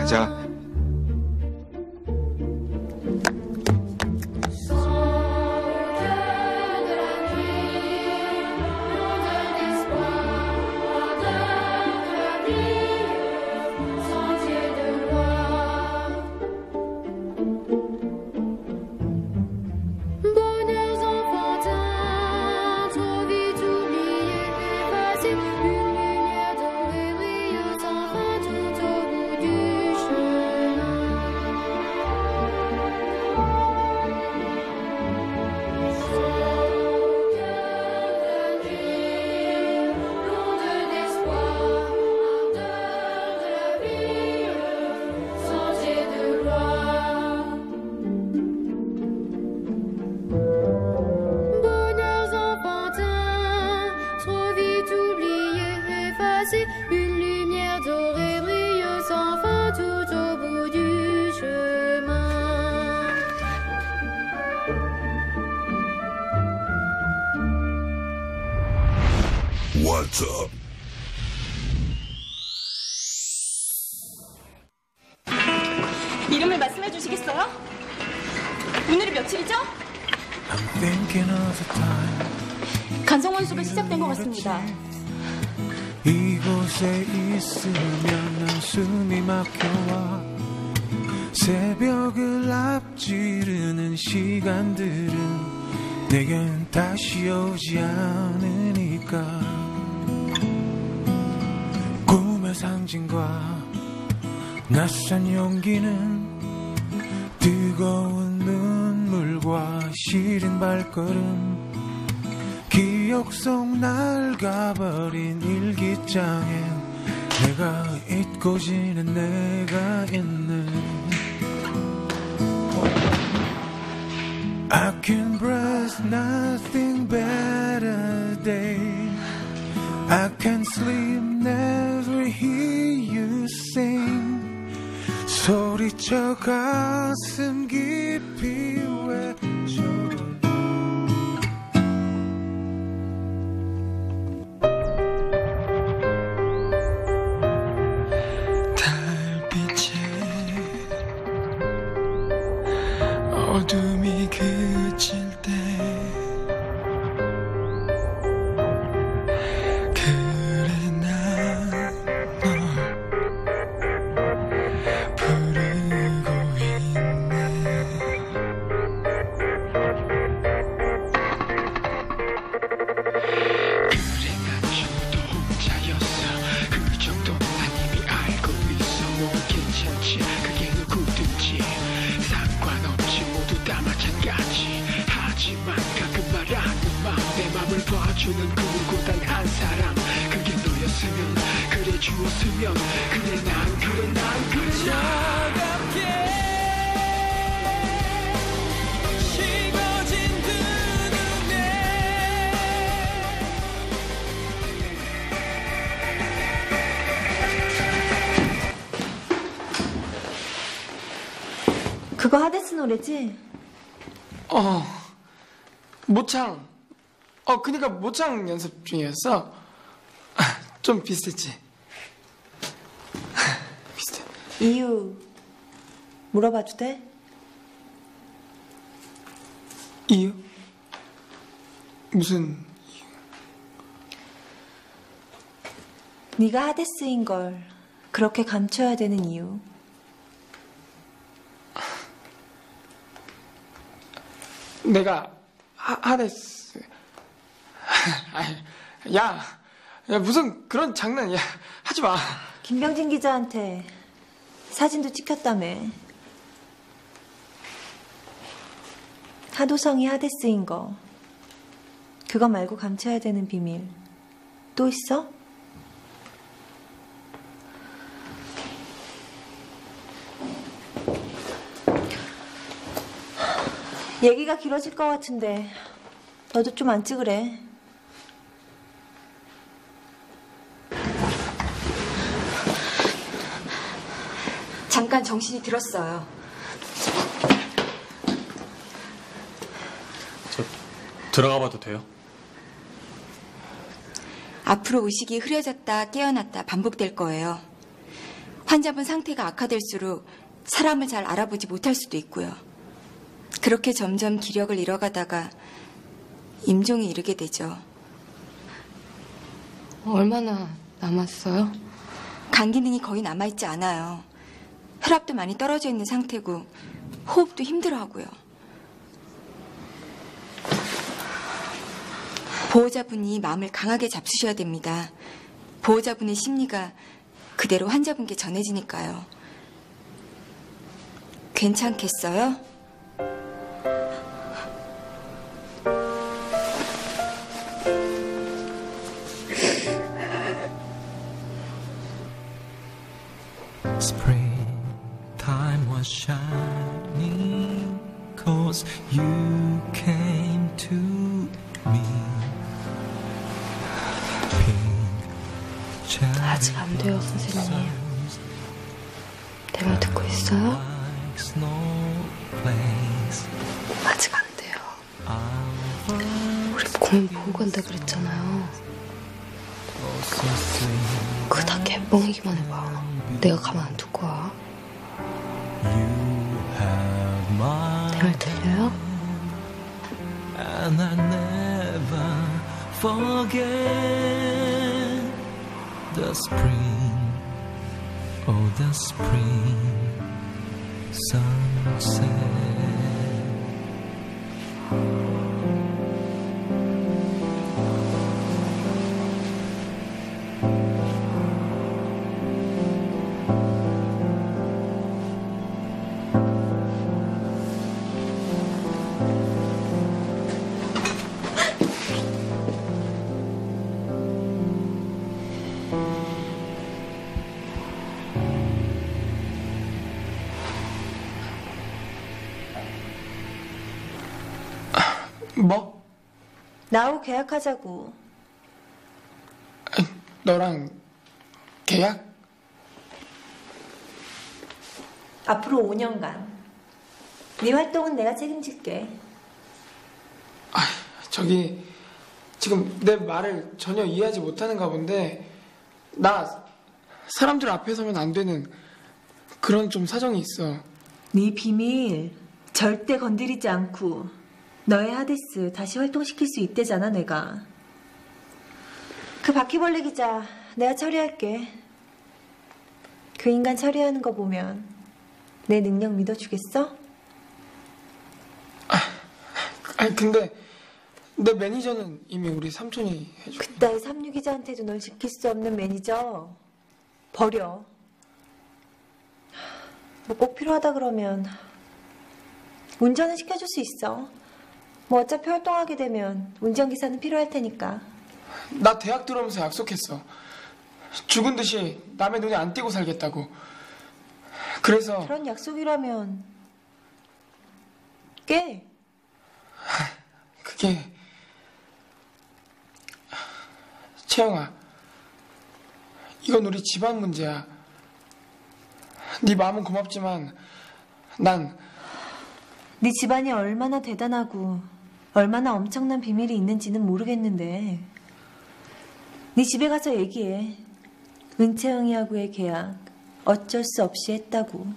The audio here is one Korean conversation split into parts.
자. Une lumière dorée brille sans fin tout au bout du chemin. What's up? 이름을 말씀해 주시겠어요? 오늘이 며칠이죠? 간성 원수가 시작된 것 같습니다. 이곳에 있으면 난 숨이 막혀와 새벽을 앞지르는 시간들은 내겐 다시 오지 않으니까 꿈의 상징과 낯선 용기는 뜨거운 눈물과 시린 발걸음 기억 속 낡아버린 일기장엔 내가 잊고 지낸 내가 있는 I can breathe nothing better day I can sleep never hear you sing 소리쳐 가슴 깊이 외쳐 어둠이 그칠 때 그래 난 널 부르고 있네 그래 난 저도 혼자였어 그 정도 난 이미 알고 있어 뭐 괜찮지 그게 누구든지 상관없지 모두 다 마찬가지 하지만 가끔 말하는 맘내 맘을 봐주는 그 누구 단 한 사람 그게 너였으면 그래 주었으면 그래 난 차갑게 식어진 두 눈에 그거 하데스 노래지? 모창. 그니까 모창 연습 중이었어. 좀 비슷했지? 비슷해. 이유 물어봐도 돼? 이유? 무슨 이유? 네가 하데스인 걸 그렇게 감춰야 되는 이유. 내가 하데스. 야, 무슨 그런 장난, 야, 하지 마. 김병진 기자한테 사진도 찍혔다며. 하도성이 하데스인 거 그거 말고 감춰야 되는 비밀 또 있어? 얘기가 길어질 것 같은데 너도 좀 안 찍으래. 잠깐 정신이 들었어요. 저 들어가 봐도 돼요? 앞으로 의식이 흐려졌다 깨어났다 반복될 거예요. 환자분 상태가 악화될수록 사람을 잘 알아보지 못할 수도 있고요. 그렇게 점점 기력을 잃어가다가 임종에 이르게 되죠. 얼마나 남았어요? 간 기능이 거의 남아있지 않아요. 혈압도 많이 떨어져 있는 상태고 호흡도 힘들어하고요. 보호자분이 마음을 강하게 잡수셔야 됩니다. 보호자분의 심리가 그대로 환자분께 전해지니까요. 괜찮겠어요? Springtime was shining 'cause you came to me. 아직 안 돼요, 선생님. 내 말 듣고 있어요? 아직 안 돼요. 우리 고민 보고 간다 그랬잖아요. 그거 다 개뻥이기만 해봐. 내가 가만 안 둘 거야. 내 말 들려요? And I never forget the spring, oh the spring sunset. 뭐? 나하고 계약하자고. 너랑 계약? 앞으로 5년간. 네 활동은 내가 책임질게. 저기 지금 내 말을 전혀 이해하지 못하는가 본데 나 사람들 앞에 서면 안 되는 그런 좀 사정이 있어. 네 비밀 절대 건드리지 않고 너의 하데스 다시 활동시킬 수 있대잖아, 내가. 그 바퀴벌레 기자 내가 처리할게. 그 인간 처리하는 거 보면 내 능력 믿어주겠어? 아니 근데 내 매니저는 이미 우리 삼촌이 해주고. 그따위 삼류 기자한테도 널 지킬 수 없는 매니저 버려. 뭐 꼭 필요하다 그러면 운전은 시켜줄 수 있어. 뭐 어차피 활동하게 되면 운전기사는 필요할 테니까. 나 대학 들어오면서 약속했어. 죽은 듯이 남의 눈에 안 띄고 살겠다고. 그래서 그런 약속이라면 깨. 그게 채영아, 이건 우리 집안 문제야. 네 마음은 고맙지만 난 네 집안이 얼마나 대단하고 얼마나 엄청난 비밀이 있는지는 모르겠는데 네 집에 가서 얘기해. 은채영이하고의 계약 어쩔 수 없이 했다고.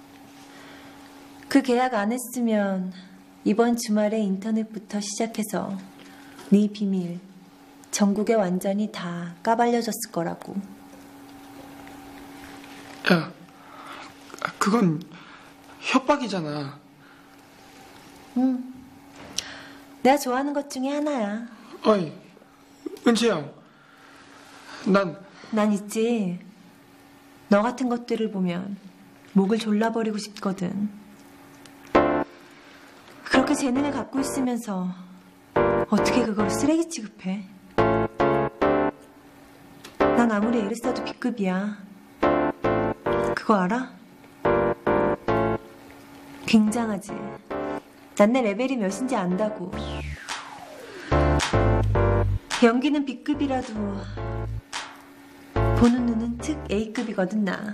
그 계약 안 했으면 이번 주말에 인터넷부터 시작해서 네 비밀 전국에 완전히 다 까발려졌을 거라고. 야, 그건 협박이잖아. 응. 내가 좋아하는 것 중에 하나야. 어이, 은채영. 난 있지. 너 같은 것들을 보면 목을 졸라버리고 싶거든. 그렇게 재능을 갖고 있으면서 어떻게 그걸 쓰레기 취급해? 난 아무리 애를 써도 B급이야. 그거 알아? 굉장하지. 난 내 레벨이 몇인지 안다고. 연기는 B급이라도 보는 눈은 특 A급이거든, 나.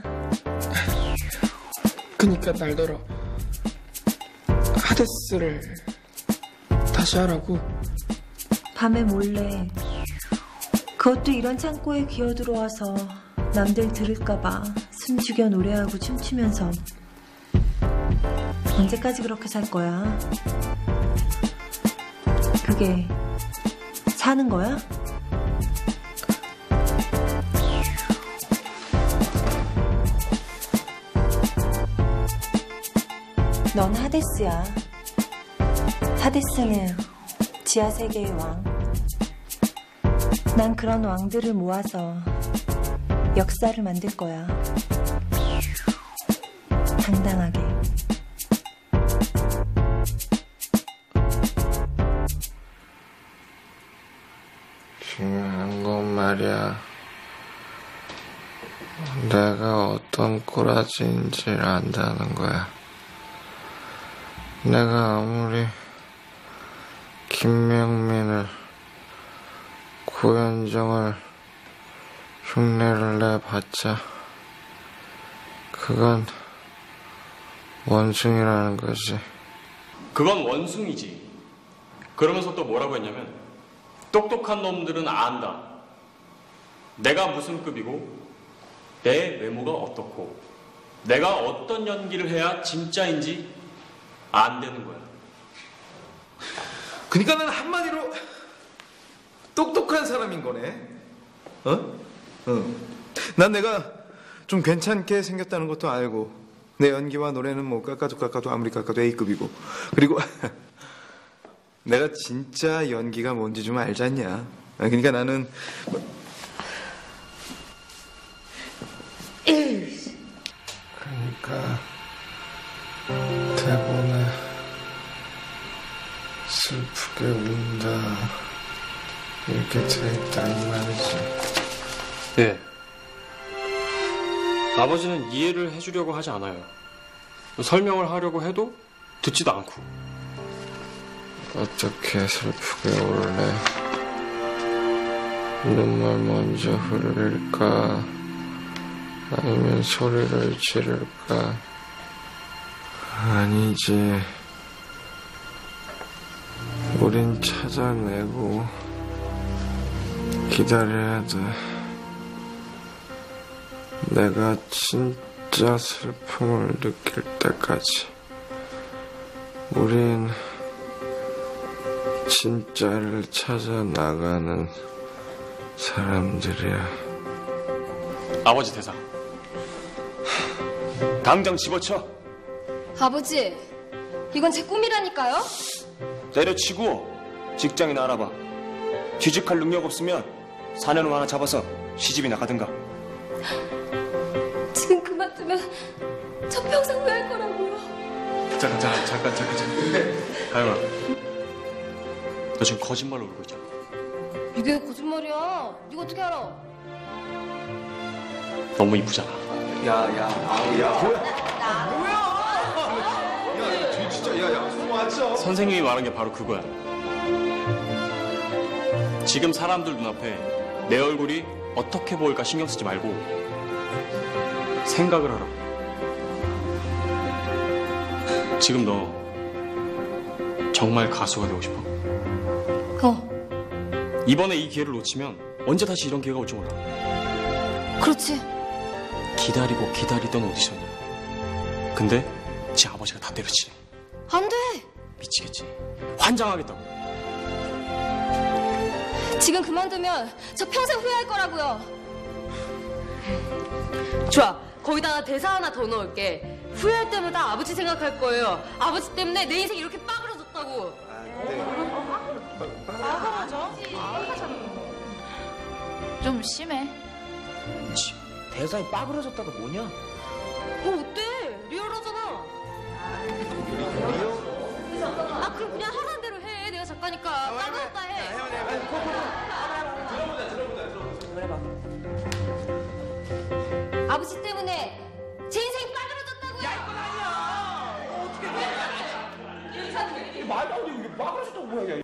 그니까 날더러 하데스를 다시 하라고. 밤에 몰래 그것도 이런 창고에 기어들어와서 남들 들을까봐 숨 죽여 노래하고 춤추면서 언제까지 그렇게 살 거야? 그게 사는 거야? 넌 하데스야. 하데스는 지하세계의 왕. 난 그런 왕들을 모아서 역사를 만들 거야. 당당하게. 중요한 건 말이야. 내가 어떤 꼬라지인지를 안다는 거야. 내가 아무리 김명민을, 고현정을 흉내를 내봤자 그건 원숭이라는 거지. 그건 원숭이지. 그러면서 또 뭐라고 했냐면 똑똑한 놈들은 안다. 내가 무슨 급이고 내 외모가 어떻고 내가 어떤 연기를 해야 진짜인지 안 되는 거야. 그러니까 난 한마디로 똑똑한 사람인 거네. 난 내가 좀 괜찮게 생겼다는 것도 알고 내 연기와 노래는 뭐 깎아도 아무리 깎아도 A급이고 그리고 내가 진짜 연기가 뭔지 좀 알잖냐. 그러니까 나는 그러니까 대본에 슬프게 운다 이렇게 돼있다 이 말이지. 예. 아버지는 이해를 해주려고 하지 않아요. 설명을 하려고 해도 듣지도 않고. 어떻게 슬프게 울래? 눈물 먼저 흐를까? 아니면 소리를 지를까? 아니지. 우린 찾아내고 기다려야 돼. 내가 진짜 슬픔을 느낄 때까지. 우린 진짜를 찾아 나가는 사람들이야. 아버지 대사. 당장 집어쳐. 아버지, 이건 제 꿈이라니까요? 때려치고 직장이나 알아봐. 취직할 능력 없으면 사내놈 하나 잡아서 시집이나 가든가. 지금 그만두면 저 평생 후회할 거라고요. 잠깐. 가영아, 너 지금 거짓말로 울고 있잖아. 이게 거짓말이야. 네가 어떻게 알아? 너무 이쁘잖아. 뭐야? 진짜 선생님이 말한 게 바로 그거야. 지금 사람들 눈앞에 내 얼굴이 어떻게 보일까 신경 쓰지 말고 생각을 하라고. 지금 너 정말 가수가 되고 싶어? 이번에 이 기회를 놓치면 언제 다시 이런 기회가 올지 몰라. 그렇지. 기다리고 기다리던 오디션이야. 근데 지 아버지가 다 때려치네. 안 돼. 미치겠지. 환장하겠다고. 지금 그만두면 저 평생 후회할 거라고요. 좋아. 거기다가 대사 하나 더 넣을게. 후회할 때마다 아버지 생각할 거예요. 아버지 때문에 내 인생 이렇게 빠그러졌다고. 좀 심해. 대사에 빠그러졌다가 뭐냐? 어때? 리얼하잖아. 그럼 그냥 하라는 대로 해. 내가 작가니까 빠그러졌다 해. 들어보자. 아버지 때문에 제 인생이 빠그러졌다고요. 야, 이건 아니야. 어떻게 해? 말도 안 돼. 이게 빠그러졌다고 뭐야.